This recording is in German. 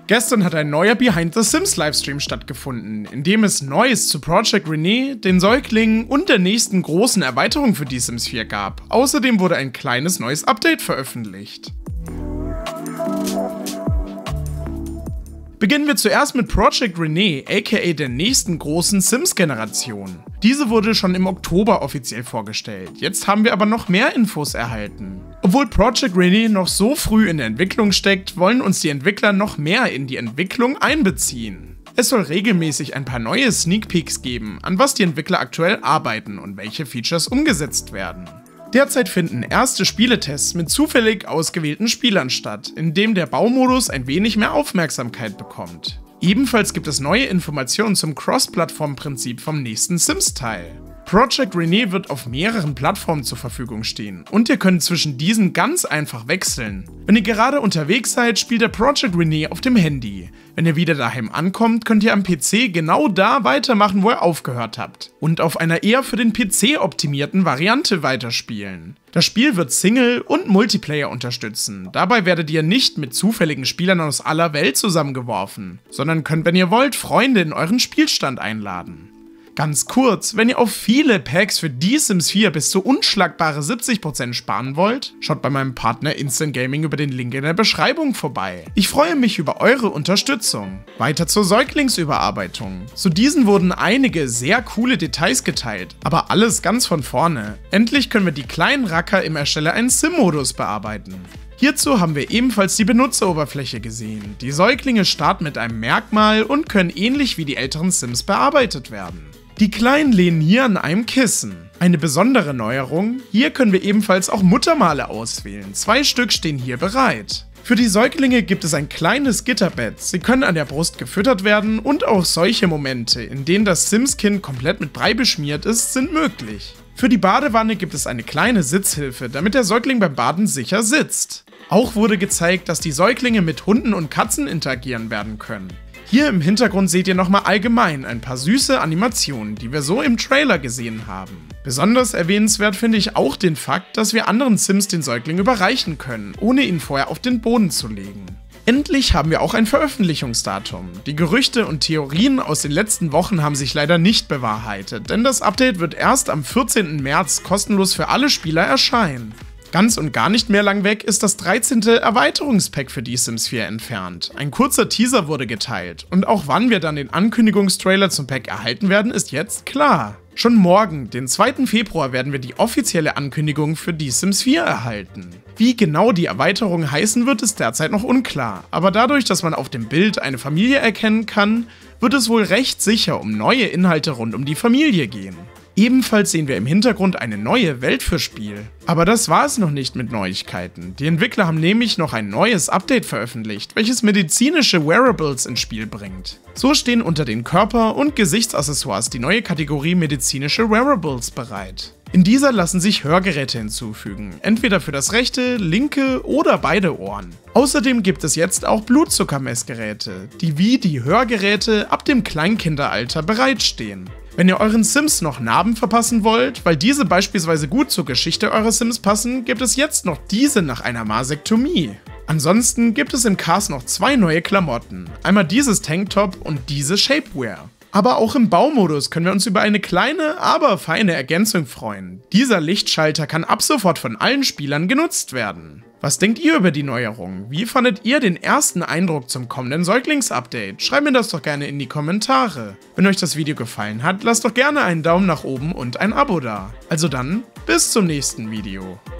Gestern hat ein neuer Behind the Sims Livestream stattgefunden, in dem es Neues zu Project Renee, den Säuglingen und der nächsten großen Erweiterung für die Sims 4 gab. Außerdem wurde ein kleines neues Update veröffentlicht. Beginnen wir zuerst mit Project Renee, aka der nächsten großen Sims-Generation. Diese wurde schon im Oktober offiziell vorgestellt, jetzt haben wir aber noch mehr Infos erhalten. Obwohl Project Renee noch so früh in der Entwicklung steckt, wollen uns die Entwickler noch mehr in die Entwicklung einbeziehen. Es soll regelmäßig ein paar neue Sneak Peeks geben, an was die Entwickler aktuell arbeiten und welche Features umgesetzt werden. Derzeit finden erste Spieletests mit zufällig ausgewählten Spielern statt, in dem der Baumodus ein wenig mehr Aufmerksamkeit bekommt. Ebenfalls gibt es neue Informationen zum Cross-Plattform-Prinzip vom nächsten Sims-Teil. Project Renee wird auf mehreren Plattformen zur Verfügung stehen und ihr könnt zwischen diesen ganz einfach wechseln. Wenn ihr gerade unterwegs seid, spielt ihr Project Renee auf dem Handy. Wenn ihr wieder daheim ankommt, könnt ihr am PC genau da weitermachen, wo ihr aufgehört habt. Und auf einer eher für den PC optimierten Variante weiterspielen. Das Spiel wird Single- und Multiplayer unterstützen. Dabei werdet ihr nicht mit zufälligen Spielern aus aller Welt zusammengeworfen, sondern könnt, wenn ihr wollt, Freunde in euren Spielstand einladen. Ganz kurz, wenn ihr auf viele Packs für die Sims 4 bis zu unschlagbare 70% sparen wollt, schaut bei meinem Partner Instant Gaming über den Link in der Beschreibung vorbei. Ich freue mich über eure Unterstützung. Weiter zur Säuglingsüberarbeitung. Zu diesen wurden einige sehr coole Details geteilt, aber alles ganz von vorne. Endlich können wir die kleinen Racker im Erstelle einen Sim-Modus bearbeiten. Hierzu haben wir ebenfalls die Benutzeroberfläche gesehen. Die Säuglinge starten mit einem Merkmal und können ähnlich wie die älteren Sims bearbeitet werden. Die Kleinen lehnen hier an einem Kissen. Eine besondere Neuerung, hier können wir ebenfalls auch Muttermale auswählen. 2 Stück stehen hier bereit. Für die Säuglinge gibt es ein kleines Gitterbett, sie können an der Brust gefüttert werden und auch solche Momente, in denen das Sims-Kind komplett mit Brei beschmiert ist, sind möglich. Für die Badewanne gibt es eine kleine Sitzhilfe, damit der Säugling beim Baden sicher sitzt. Auch wurde gezeigt, dass die Säuglinge mit Hunden und Katzen interagieren werden können. Hier im Hintergrund seht ihr nochmal allgemein ein paar süße Animationen, die wir so im Trailer gesehen haben. Besonders erwähnenswert finde ich auch den Fakt, dass wir anderen Sims den Säugling überreichen können, ohne ihn vorher auf den Boden zu legen. Endlich haben wir auch ein Veröffentlichungsdatum. Die Gerüchte und Theorien aus den letzten Wochen haben sich leider nicht bewahrheitet, denn das Update wird erst am 14. März kostenlos für alle Spieler erscheinen. Ganz und gar nicht mehr lang weg ist das 13. Erweiterungspack für die Sims 4 entfernt. Ein kurzer Teaser wurde geteilt und auch wann wir dann den Ankündigungstrailer zum Pack erhalten werden, ist jetzt klar. Schon morgen, den 2. Februar, werden wir die offizielle Ankündigung für die Sims 4 erhalten. Wie genau die Erweiterung heißen wird, ist derzeit noch unklar, aber dadurch, dass man auf dem Bild eine Familie erkennen kann, wird es wohl recht sicher um neue Inhalte rund um die Familie gehen. Ebenfalls sehen wir im Hintergrund eine neue Welt für Spiel. Aber das war es noch nicht mit Neuigkeiten. Die Entwickler haben nämlich noch ein neues Update veröffentlicht, welches medizinische Wearables ins Spiel bringt. So stehen unter den Körper- und Gesichtsaccessoires die neue Kategorie medizinische Wearables bereit. In dieser lassen sich Hörgeräte hinzufügen, entweder für das rechte, linke oder beide Ohren. Außerdem gibt es jetzt auch Blutzuckermessgeräte, die wie die Hörgeräte ab dem Kleinkinderalter bereitstehen. Wenn ihr euren Sims noch Narben verpassen wollt, weil diese beispielsweise gut zur Geschichte eurer Sims passen, gibt es jetzt noch diese nach einer Masektomie. Ansonsten gibt es im Cast noch 2 neue Klamotten, einmal dieses Tanktop und diese Shapewear. Aber auch im Baumodus können wir uns über eine kleine, aber feine Ergänzung freuen. Dieser Lichtschalter kann ab sofort von allen Spielern genutzt werden. Was denkt ihr über die Neuerung? Wie fandet ihr den ersten Eindruck zum kommenden Säuglingsupdate? Schreibt mir das doch gerne in die Kommentare. Wenn euch das Video gefallen hat, lasst doch gerne einen Daumen nach oben und ein Abo da. Also dann, bis zum nächsten Video.